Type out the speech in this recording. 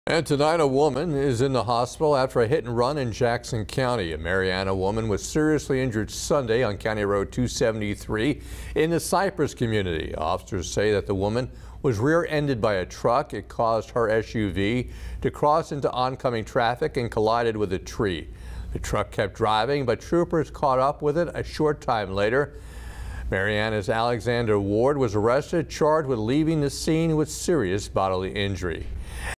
And tonight, a woman is in the hospital after a hit and run in Jackson County. A Marianna woman was seriously injured Sunday on County Road 273 in the Cypress community. Officers say that the woman was rear-ended by a truck. It caused her SUV to cross into oncoming traffic and collided with a tree. The truck kept driving, but troopers caught up with it a short time later. Marianna's Alexander Ward was arrested, charged with leaving the scene with serious bodily injury.